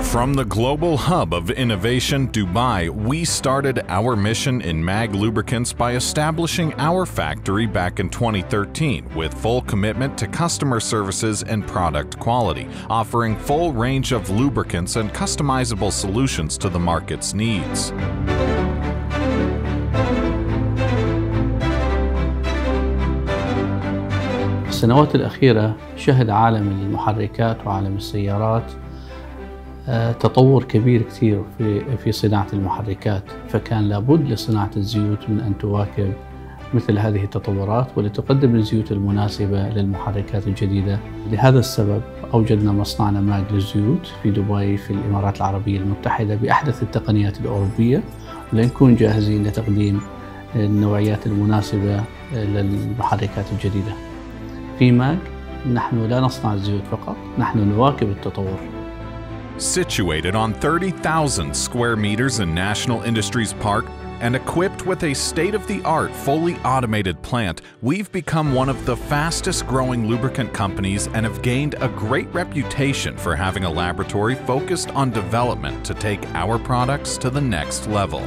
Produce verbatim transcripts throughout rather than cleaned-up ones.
From the global hub of innovation, Dubai, we started our mission in MAG Lubricants by establishing our factory back in twenty thirteen with full commitment to customer services and product quality, offering full range of lubricants and customizable solutions to the market's needs. السنوات الأخيرة شهد عالم المحركات وعالم السيارات تطور كبير كثير في في صناعة المحركات، فكان لابد لصناعة الزيوت من أن تواكب مثل هذه التطورات ولتقدم الزيوت المناسبة للمحركات الجديدة. لهذا السبب أوجدنا مصنعنا ماج للزيوت في دبي في الإمارات العربية المتحدة بأحدث التقنيات الأوروبية، ولنكون جاهزين لتقديم النوعيات المناسبة للمحركات الجديدة. في ماج نحن لا نصنع الزيوت فقط، نحن نواكب التطور. Situated on thirty thousand square meters in National Industries Park and equipped with a state-of-the-art, fully automated plant, we've become one of the fastest-growing lubricant companies and have gained a great reputation for having a laboratory focused on development to take our products to the next level.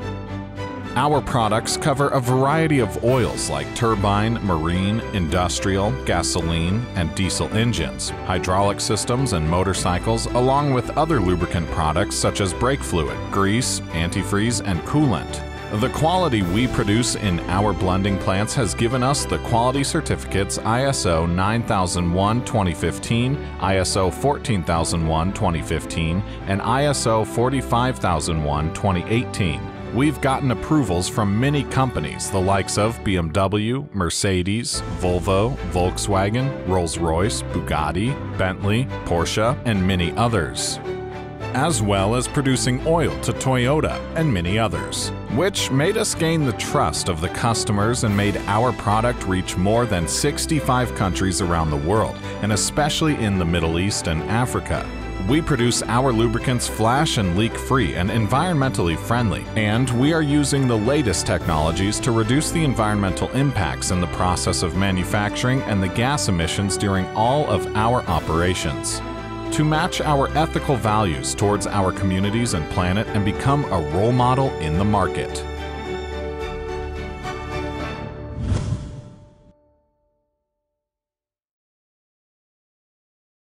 Our products cover a variety of oils like turbine, marine, industrial, gasoline, and diesel engines, hydraulic systems and motorcycles, along with other lubricant products such as brake fluid, grease, antifreeze, and coolant. The quality we produce in our blending plants has given us the quality certificates I S O nine thousand one twenty fifteen, I S O fourteen thousand one twenty fifteen, and I S O forty-five thousand one twenty eighteen. We've gotten approvals from many companies, the likes of B M W, Mercedes, Volvo, Volkswagen, Rolls-Royce, Bugatti, Bentley, Porsche, and many others, as well as producing oil to Toyota and many others, which made us gain the trust of the customers and made our product reach more than sixty-five countries around the world, and especially in the Middle East and Africa. We produce our lubricants flash and leak-free and environmentally friendly, and we are using the latest technologies to reduce the environmental impacts in the process of manufacturing and the gas emissions during all of our operations. To match our ethical values towards our communities and planet and become a role model in the market.